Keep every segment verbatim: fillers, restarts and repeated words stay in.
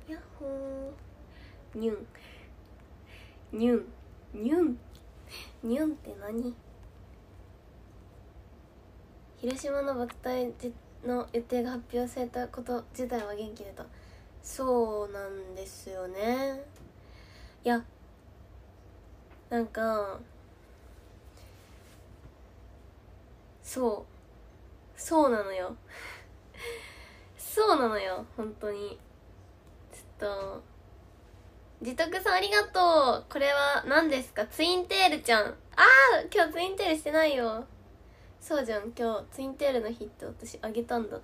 やっほー。ニュンニュンニュンニュンって何？広島の爆退の予定が発表されたこと自体は元気出た。そうなんですよね。いやなんかそうそうなのよそうなのよ本当に。ちょっと自宅さんありがとう。これは何ですか？ツインテールちゃん。あー今日ツインテールしてないよ。そうじゃん、今日ツインテールの日って私あげたんだった。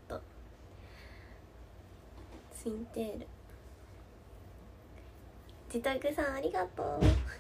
ツインテール自宅さんありがとう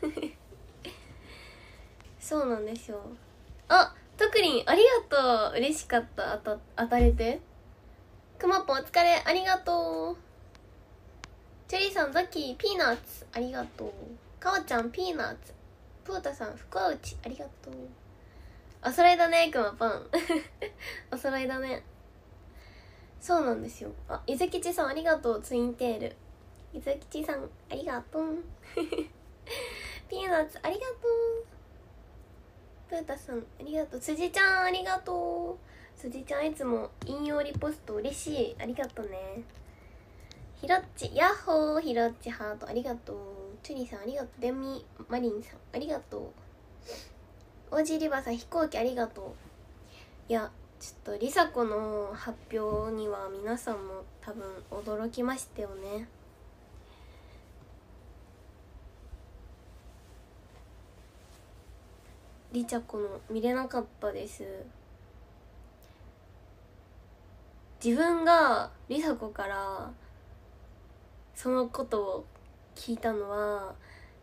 そうなんですよ。あ、とくりんありがとう。嬉しかった。当た当たれて。くまぽんお疲れありがとう。チェリーさんザッキーピーナッツありがとう。かわちゃんピーナッツ。プータさん福は内ありがとう。お揃いだねくまぽんお揃いだね。そうなんですよ。あ、ゆずきちさんありがとう。ツインテールゆずきちさんありがとうピーナッツありがとう。プータさんありがとう。辻ちゃんありがとう。辻ちゃんいつも引用リポスト嬉しい。ありがとうね。ひろっちヤッホー。ひろっちハートありがとう。チュリさんありがとう。デミマリンさんありがとう。オージーリバーさん飛行機ありがとう。いやちょっとりさこの発表には皆さんも多分驚きましたよね。りちゃこの見れなかったです。自分がりさこからそのことを聞いたのは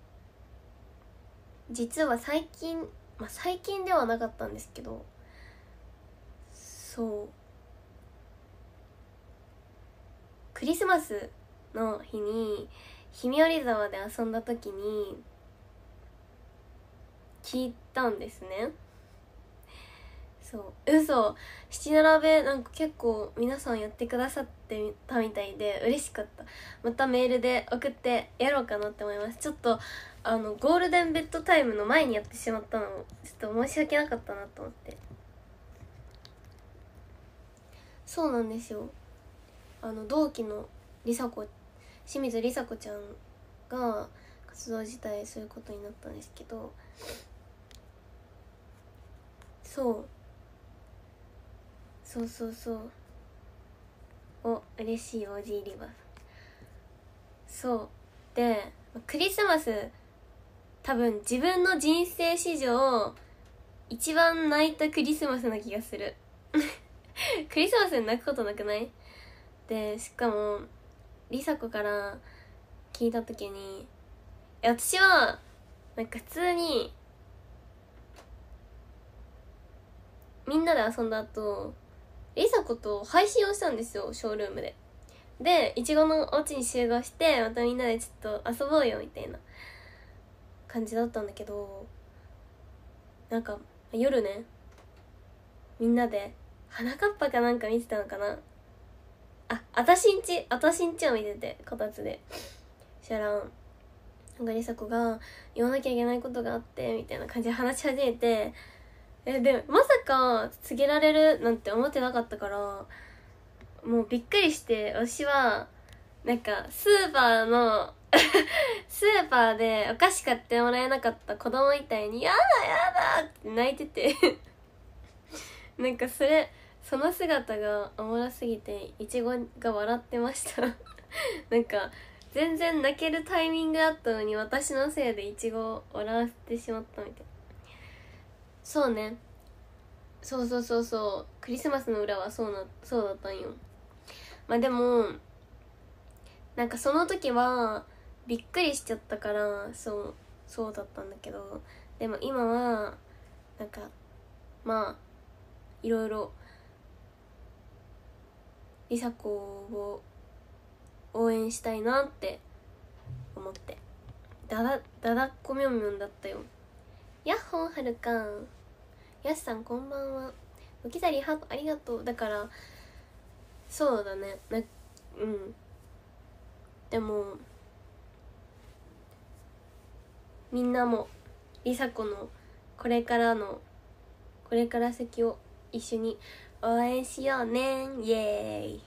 実は最近、まあ最近ではなかったんですけど、そうクリスマスの日にひみおり沢で遊んだ時に聞いたんですね。そう嘘七並べなんか結構皆さんやってくださってたみたいで嬉しかった。またメールで送ってやろうかなって思います。ちょっとあのゴールデンベッドタイムの前にやってしまったのもちょっと申し訳なかったなと思って。そうなんですよ。あの同期のりさこ清水りさこちゃんが活動自体そういうことになったんですけど、そうそうそうそうお嬉しい。 オージー リバーそうでクリスマス多分自分の人生史上一番泣いたクリスマスな気がするクリスマスに泣くことなくない？でしかもりさこから聞いた時に私はなんか普通にみんなで遊んだ後りさこと配信をしたんですよ、ショールームで。でいちごのお家に集合してまたみんなでちょっと遊ぼうよみたいな感じだったんだけど、なんか夜ねみんなで花かっぱかなんか見てたのかな。あ、あたしんちあたしんちを見ててこたつで、そしたらなんかりさこが言わなきゃいけないことがあってみたいな感じで話し始めて、えでまさか告げられるなんて思ってなかったからもうびっくりして、私はなんかスーパーのスーパーでお菓子買ってもらえなかった子供みたいにやだやだって泣いててなんかそれその姿がおもろすぎていちごが笑ってましたなんか全然泣けるタイミングだったのに私のせいでいちごを笑わせてしまったみたいな。そうねそうそうそうそうクリスマスの裏はそうなそうだったんよ。まあでもなんかその時はびっくりしちゃったからそうそうだったんだけど、でも今はなんかまあいろいろりさこを応援したいなって思ってだだだだっこみょんみょんだったよ。やっほーはるかんやすさんこんばんは。おきざりハートありがとう。だからそうだねなうんでもみんなもりさこのこれからのこれから先を一緒に応援しようねイエーイ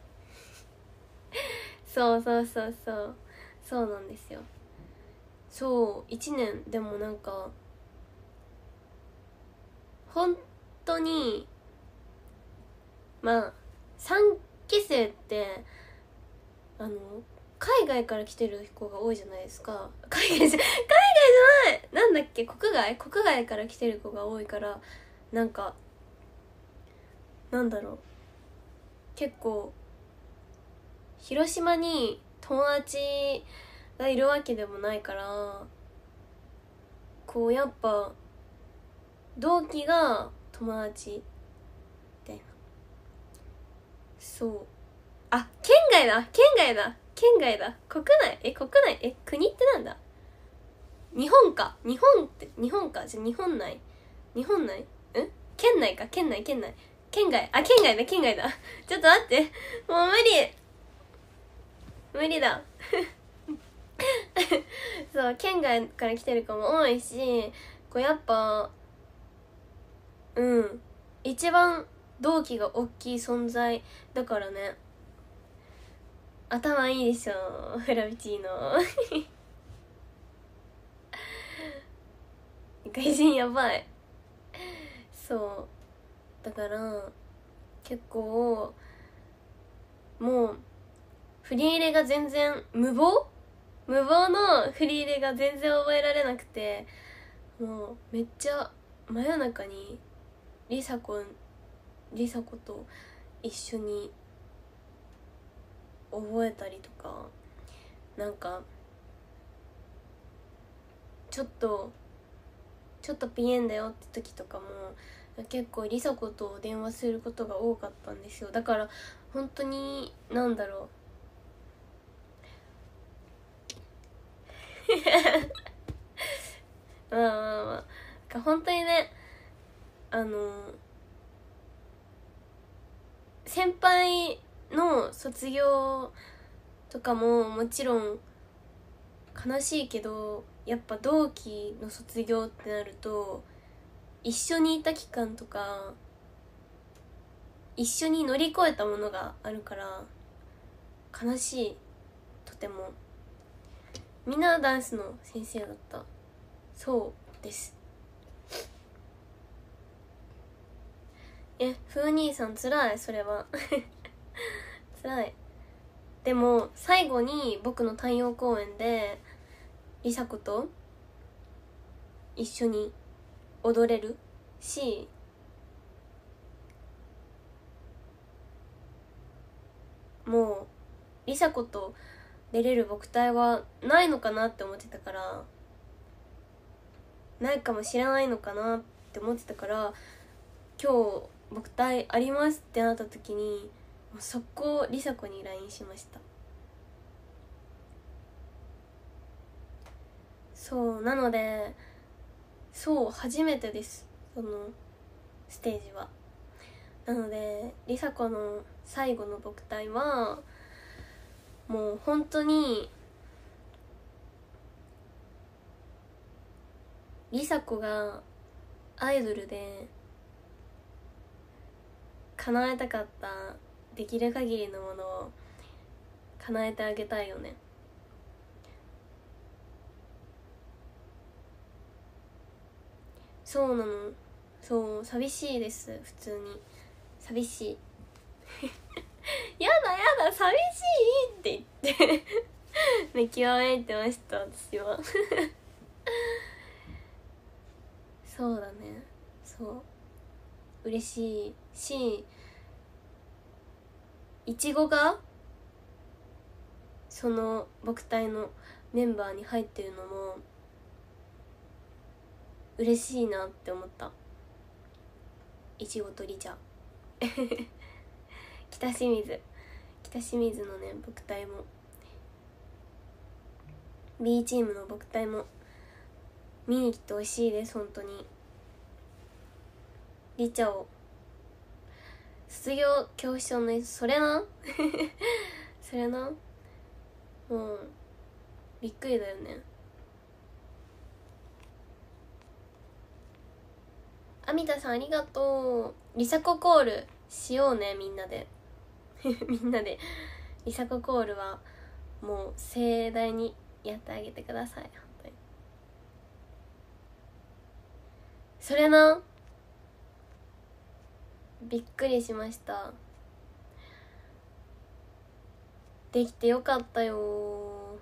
そうそうそうそうそうなんですよ。そういちねんでもなんか本当にまあさんき生ってあの海外から来てる子が多いじゃないですか。海外じゃ海外じゃないなんだっけ国外国外から来てる子が多いからなんかなんだろう結構広島に友達がいるわけでもないからこうやっぱ同期が友達みたいな。そうあ県外だ県外だ県外だ国内え国内え国ってなんだ日本か日本って日本かじゃあ日本内日本内ん県内か県内県内県外あ県外だ県外だちょっと待ってもう無理無理だそう県外から来てる子も多いしこうやっぱうん一番同期が大きい存在だからね。頭いいでしょフラビチーノ外人やばい。そうだから結構もう振り入れが全然無謀無謀の振り入れが全然覚えられなくてもうめっちゃ真夜中にりさこりさこと一緒に覚えたりとかなんかちょっとちょっとピエンだよって時とかも結構りさこと電話することが多かったんですよ。だから本当になんだろうまあまあまあ本当にねあの先輩の卒業とかももちろん悲しいけどやっぱ同期の卒業ってなると一緒にいた期間とか一緒に乗り越えたものがあるから悲しい。とてもみんなダンスの先生だった。そうですえふう兄さんつらいそれはつらい。でも最後に僕の太陽公演でりさ子と一緒に踊れるしもうりさ子と出れる母体はないのかなって思ってたからないかもしれないのかなって思ってたから今日母体ありますってなった時にもう速攻りさ子に ライン しました。そうなのでそう初めてですそのステージは。なのでりさ子の最後の母体はもう本当にりさ子がアイドルで叶えたかったできる限りのものを叶えてあげたいよね。そうなのそう寂しいです普通に寂しいやだやだ寂しいって言って泣きわめいてました私はそうだねそう嬉しいしいちごがその僕隊のメンバーに入ってるのも嬉しいなって思った。いちごとりちゃ北清水北清水のね僕隊も B チームの僕隊も見に来てほしいです本当に。りちゃを卒業恐怖症のそれなそれなもうびっくりだよね。アミタさんありがとう。リサココールしようね、みんなでみんなでリサココールはもう盛大にやってあげてください。本当にそれな、びっくりしました。できてよかったよ。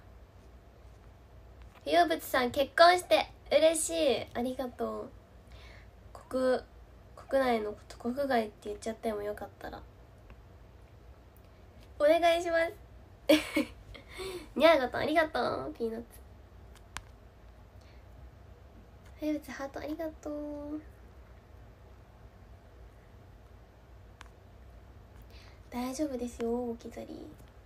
冬淵さん結婚して嬉しい、ありがとう。国国内のこと国外って言っちゃってもよかったらお願いしますにゃーごとありがとう。ピーナッツ冬淵ハートありがとう。大丈夫ですよ置き去り。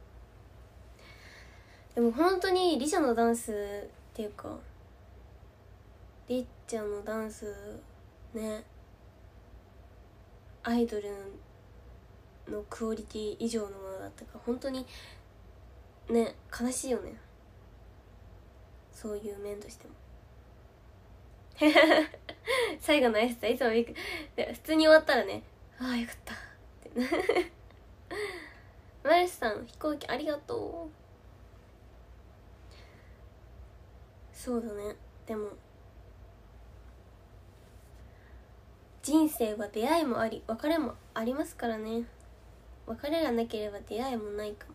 でも本当にリシャのダンスっていうかりっちゃんのダンスね、アイドルのクオリティ以上のものだったから本当にね悲しいよね、そういう面としても最後の挨拶いつもびっくりで普通に終わったらね、ああよかったってマルスさん飛行機ありがとう。そうだね、でも人生は出会いもあり別れもありますからね。別れがなければ出会いもないかも。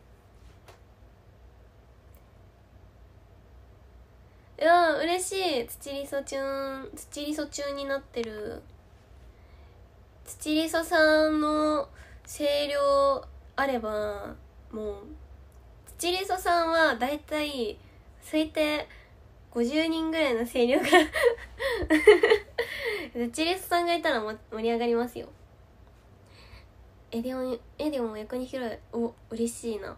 いや嬉しい。土りそチューン土りそチューンになってる。土りそさんの声量あればもう土りそさんはだいたい推定ごじゅうにんぐらいの声量が土りそさんがいたら盛り上がりますよ。えでもえでも逆に広い。お嬉しいな。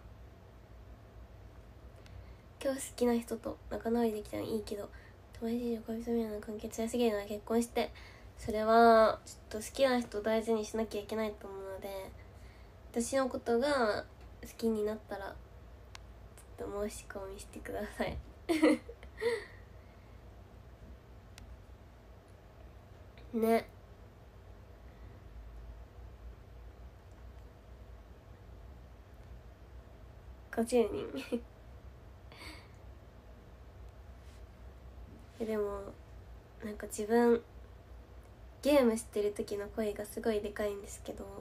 今日好きな人と仲直りできたらいいけど友達以上恋人みたいな関係強すぎるなら結婚して、それはちょっと好きな人を大事にしなきゃいけないと思うので、私のことが好きになったらちょっと申し込みしてくださいね。ごじゅうにんでもなんか自分ゲームしてる時の声がすごいでかいんですけど、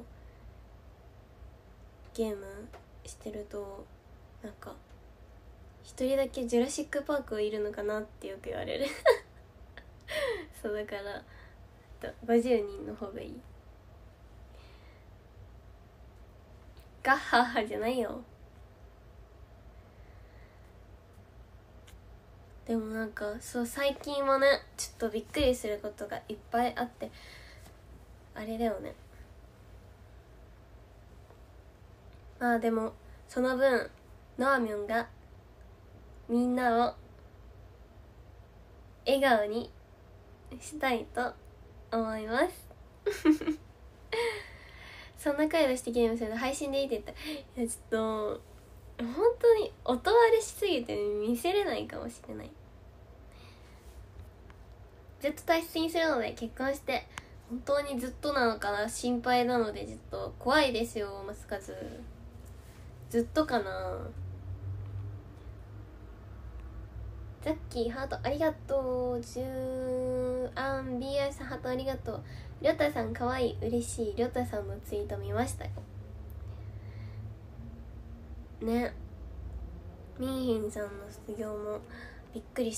ゲームしてるとなんか一人だけジュラシックパークいるのかなってよく言われるそうだからごじゅうにんの方がいい。ガッハッハじゃないよ。でもなんかそう最近はねちょっとびっくりすることがいっぱいあって、あれだよね。まあでもその分ノアミョンがみんなを笑顔にしたいと思いますそんな回出してゲームするの配信でいいって言ったら、いやちょっと本当に音割れしすぎて見せれないかもしれない。ずっと大切にするので結婚して本当にずっとなのかな心配なのでちょっと怖いですよ。マスカズずっとかな。ザッキーハートありがとう。じゅうあん ビーアイ さんハートありがとう。りょうたさんかわいい嬉しい。りょうたさんのツイート見ましたよね。ミーヒンさんの卒業もびっくりした。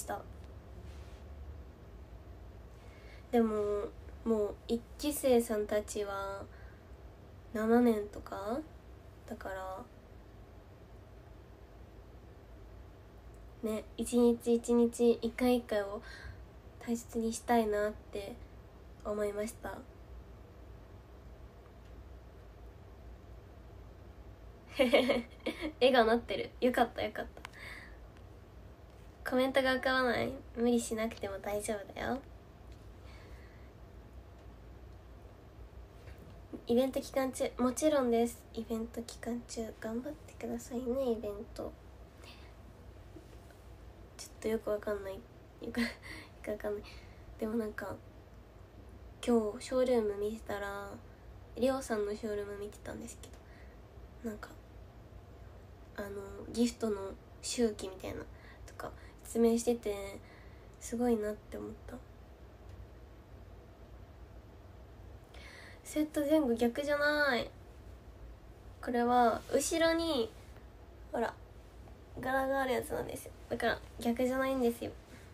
でももう一期生さんたちはななねんとかだからね、一日一日一回一回を大切にしたいなって思いました絵がなってる。よかったよかった。コメントが浮かばない。無理しなくても大丈夫だよ。イベント期間中もちろんです。イベント期間中頑張ってくださいね。イベントとよくわかんないよくよくわかんない。でもなんか今日ショールーム見てたらリオさんのショールーム見てたんですけど、なんかあのギフトの周期みたいなとか説明しててすごいなって思った。セット前後逆じゃない。これは後ろにほら柄があるやつなんですよ。だから逆じゃないんですよ。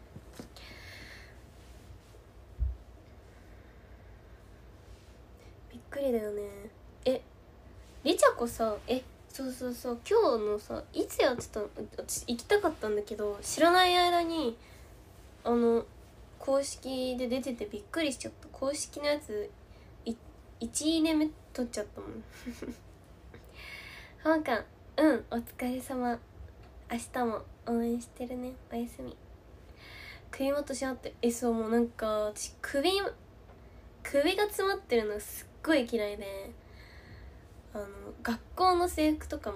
びっくりだよね。えりちゃこさ、えそうそうそう、今日のさいつやってたの。私行きたかったんだけど知らない間にあの公式で出ててびっくりしちゃった。公式のやついいちいいね目取っちゃったもんほんかん、うんお疲れ様。明日も応援してるね。おやすみ。首元しまって、えそうもうなんか私首首が詰まってるのすっごい嫌いで、あの学校の制服とかも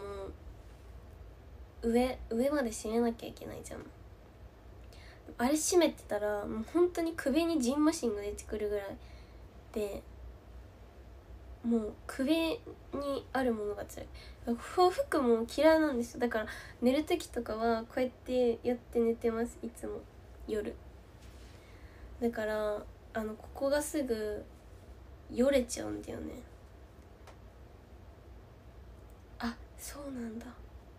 上上まで締めなきゃいけないじゃん。あれ締めてたらもう本当に首にジンマシンが出てくるぐらいで、もう首にあるものが辛い。服も嫌いなんですよ。だから寝る時とかはこうやってやって寝てます、いつも夜。だからあのここがすぐよれちゃうんだよね。あ、そうなんだ。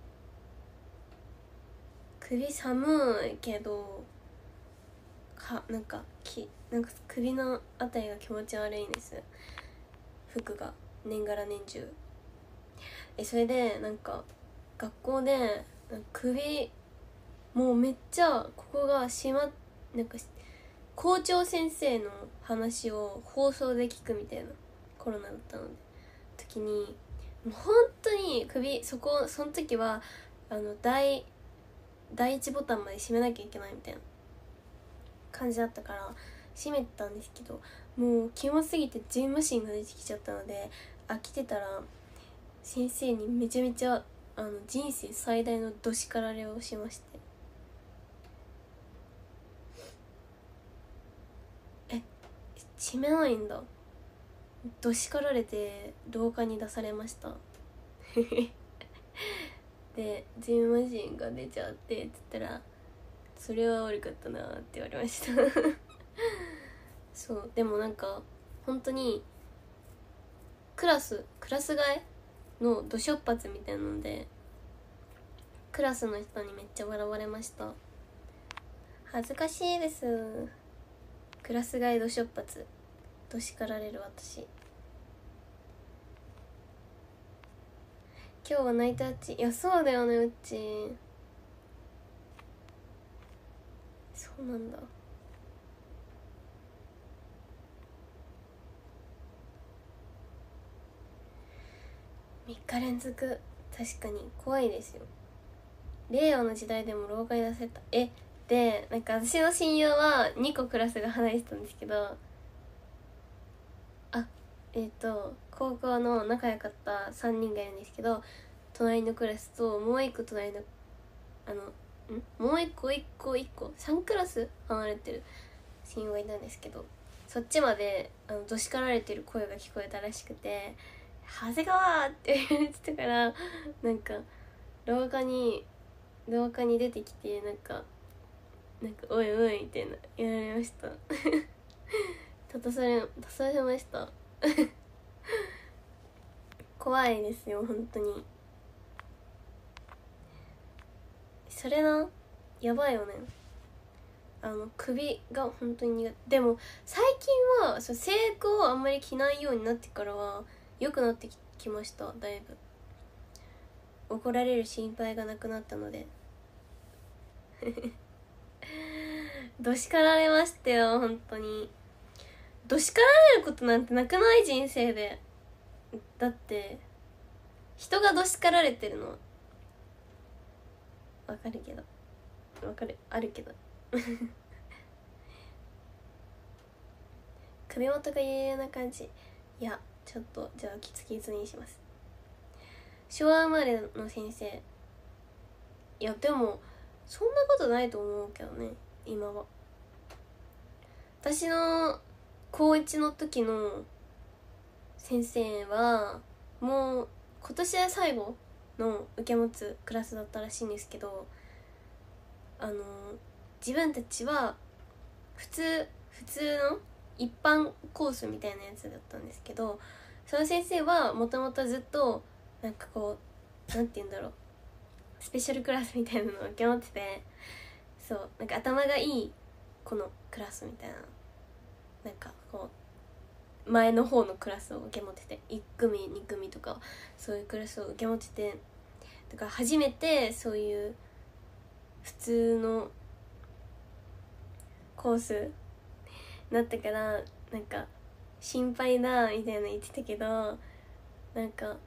首寒いけどかなんかきなんか首のあたりが気持ち悪いんです、服が年がら年中。えそれでなんか学校で首もうめっちゃここがしまなんか校長先生の話を放送で聞くみたいなコロナだったので時にもう本当に首そこその時はあの第第一ボタンまで閉めなきゃいけないみたいな感じだったから閉めてたんですけど、もうキモすぎてジンマシンが出てきちゃったので飽きてたら先生にめちゃめちゃあの人生最大のどしかられをしまして、え閉めないんだ。どしかられて廊下に出されましたでジンマシンが出ちゃってって言ったらそれは悪かったなって言われましたそうでもなんか本当にクラスクラス替えのどしょっぱつみたいなのでクラスの人にめっちゃ笑われました。恥ずかしいです。クラス替えどしょっぱつどしかられる私。今日はナイトウッチ。いやそうだよね、うっちそうなんだ。みっか連続確かに怖いですよ。令和の時代でも廊下に出せた。えでなんか私の親友はにこクラスが離れてたんですけど、あえっ、ー、と高校の仲良かったさんにんがいるんですけど、隣のクラスともう一個隣のあのんもう一個一個一個さんクラス離れてる親友がいたんですけど、そっちまであのどしかられてる声が聞こえたらしくて「長谷川!」って言ってたから、なんか廊下に廊下に出てきてなんかなんかおいおいみたいな言われました立たされ立たされました怖いですよ本当に。それなやばいよね。あの首が本当に苦手。でも最近はその制服をあんまり着ないようになってからは良くなってきました。だいぶ怒られる心配がなくなったのでどしかられましたよ本当に。どしかられることなんてなくない？人生で。だって人がどしかられてるのわかるけどわかるあるけど首元が有用な感じ。いやちょっとじゃあキツキツにします。昭和生まれの先生。いやでもそんなことないと思うけどね今は。私の高いちの時の先生はもう今年で最後の受け持つクラスだったらしいんですけど、あの自分たちは普通普通の一般コースみたいなやつだったんですけど、その先生はもともとずっとなんかこうなんて言うんだろう、スペシャルクラスみたいなのを受け持ってて、そうなんか頭がいいこのクラスみたいな、なんかこう前の方のクラスを受け持ってて、いち組に組とかそういうクラスを受け持ってて、だから初めてそういう普通のコースなったから、なんか心配だみたいなの言ってたけど、なんか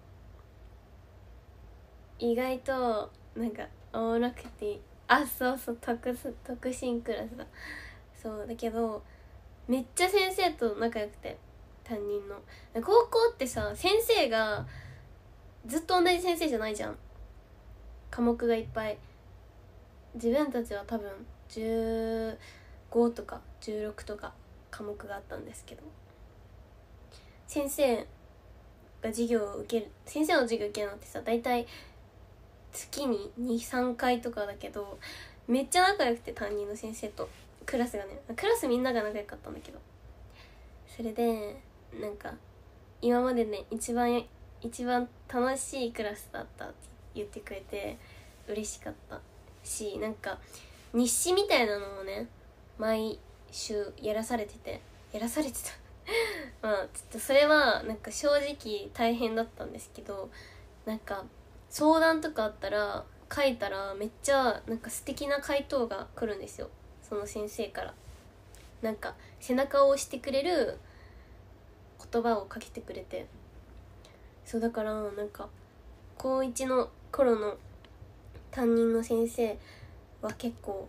意外となんかおもろくて、あそうそう特特進クラスだ。そうだけどめっちゃ先生と仲良くて、担任の高校ってさ、先生がずっと同じ先生じゃないじゃん、科目がいっぱい。自分たちは多分じゅうごとかじゅうろくとか科目があったんですけど、先生が授業を受ける先生の授業を受けるのってさ、大体月に にさんかいとかだけど、めっちゃ仲良くて担任の先生とクラスがね、クラスみんなが仲良かったんだけど、それでなんか今までね一番一番楽しいクラスだったって言ってくれて嬉しかったし、なんか日誌みたいなのをね毎週やらされててやらされてたまあちょっとそれはなんか正直大変だったんですけど、なんか相談とかあったら書いたらめっちゃなんか素敵な回答が来るんですよ、その先生から。なんか背中を押してくれる言葉をかけてくれて、そうだからなんか高いちの頃の担任の先生は結構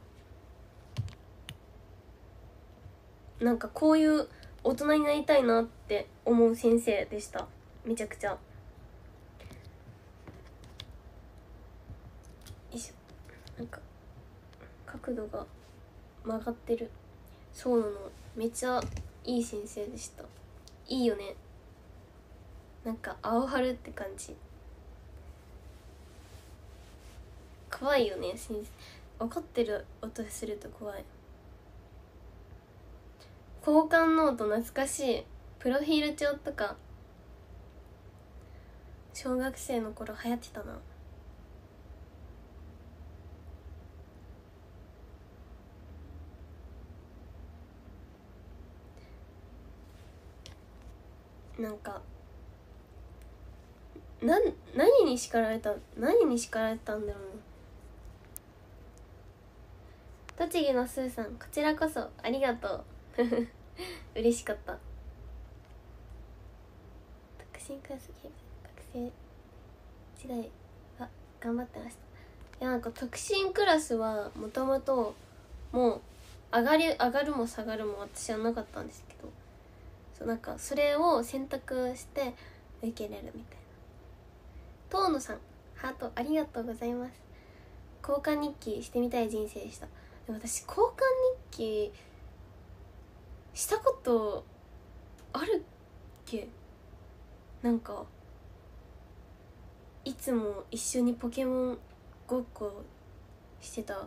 なんかこういう大人になりたいなって思う先生でした。めちゃくちゃ。よいしょ、なんか角度が曲がってる。そうなの、めっちゃいい先生でした。いいよね、なんか青春って感じ。怖いよね先生、怒ってる音すると怖い。交換ノート懐かしい。プロフィール帳とか小学生の頃流行ってたな。なんかな何に叱られた何に叱られたんだろうな。栃木のスーさん、こちらこそありがとう嬉しかった。特進クラスゲーム学生時代は頑張ってました。いやなんか特進クラスはもともともう上がり上がるも下がるも私はなかったんですけど、そうなんかそれを選択して受けれるみたいな。遠野さん、ハートありがとうございます。交換日記してみたい人生でした。でも私交換日記したことあるっけ。なんかいつも一緒にポケモンごっこしてた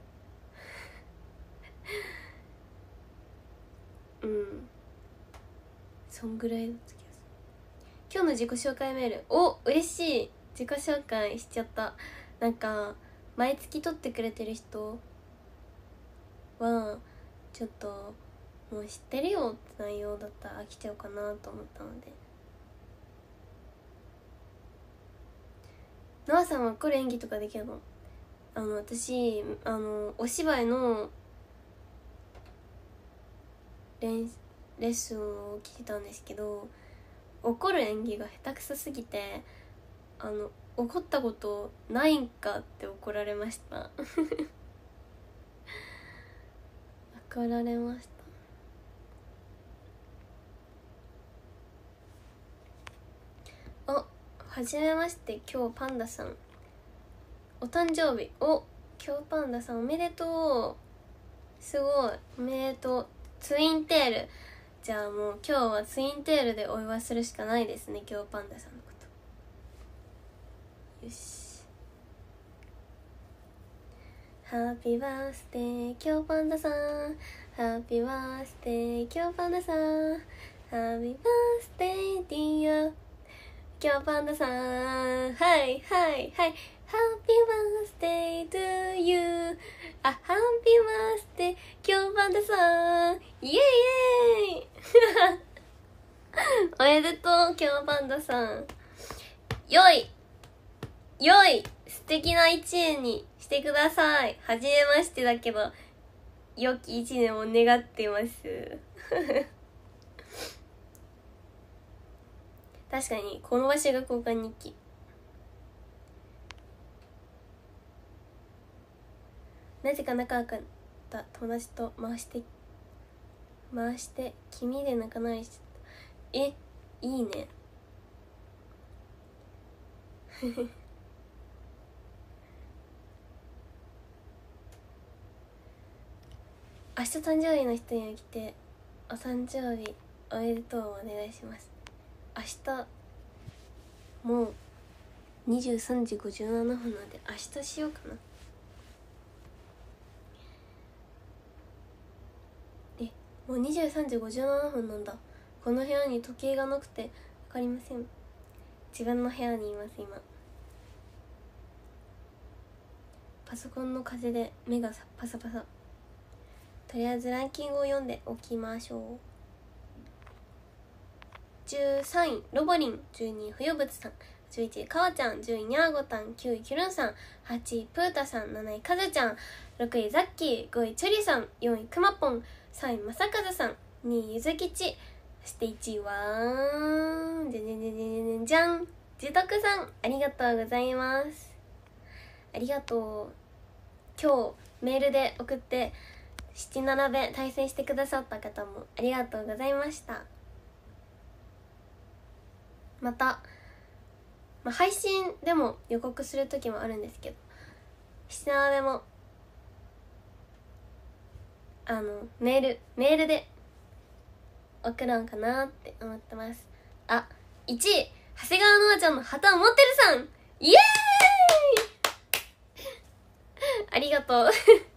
うんそんぐらいだった気がする。今日の自己紹介メール、お嬉しい。自己紹介しちゃった。なんか毎月撮ってくれてる人はちょっともう知ってるよって内容だったら飽きちゃうかなと思ったので。ノアさんはこれ演技とかできるの？あの私あのお芝居の練レッスンを聞いてたんですけど、怒る演技が下手くそすぎて、あの怒ったことないんかって怒られました怒られました。おはじめまして、今日パンダさんお誕生日、お京パンダさんおめでとう。すごいおめでとう。ツインテール。じゃあもう今日はツインテールでお祝いするしかないですね、京パンダさんのこと。よし。ハッピーバースデー京パンダさん、ハッピーバースデー京パンダさん、ハッピーバースデーディア京パンダさん、はいはいはい、ハッピーバースデートゥーユー、あ、ハッピーバースデー京パンダさん、イエイイエイおめでとう京パンダさん。よいよい素敵な一年にしてください。はじめましてだけど良き一年を願ってます確かにこの場所が交換日記。なぜか仲良かった友達と回して回して君で仲直りしてた。え、いいね明日誕生日の人に来てお誕生日おめでとうをお願いします。明日もうにじゅうさんじごじゅうななふんなんで明日しようかな。え、もうにじゅうさんじごじゅうななふんなんだ。この部屋に時計がなくて分かりません。自分の部屋にいます今。パソコンの風で目がパサパサ。とりあえずランキングを読んでおきましょう。じゅうさんいロボリン、じゅうにい冬仏さん、じゅういちいかわちゃん、じゅういにゃーごたん、きゅういきゅるんさん、はちいプータさん、なないかずちゃん、ろくいザッキー、ごいチョリさん、よんいくまぽん、さんいまさかずさん、にいゆずきち、そしていちいはじゃじゃじゃじゃじゃじゃん、じゅとくさん、ありがとうございます。ありがとう。今日メールで送って七並べ対戦してくださった方もありがとうございました。また、まあ、配信でも予告する時もあるんですけど、七並べもあのメールメールで送ろうかなって思ってます。あ、いちい長谷川のあちゃんの旗を持ってるさん、イエーイありがとう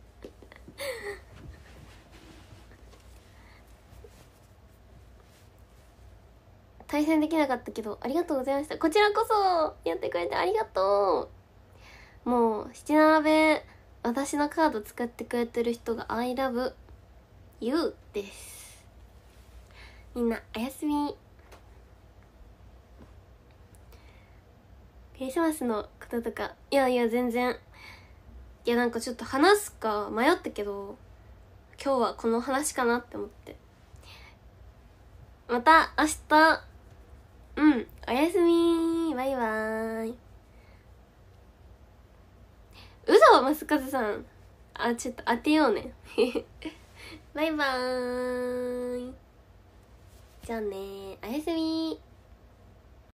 対戦できなかったけどありがとうございました。こちらこそやってくれてありがとう。もう七並べ私のカード使ってくれてる人が I love you です。みんなおやすみ。クリスマスのこととか、いやいや全然、いやなんかちょっと話すか迷ったけど今日はこの話かなって思って。また明日、うん、おやすみ、バイバーイ。うそ、マスカズさん、あ、ちょっと当てようねバイバーイ。じゃあね、おやすみ。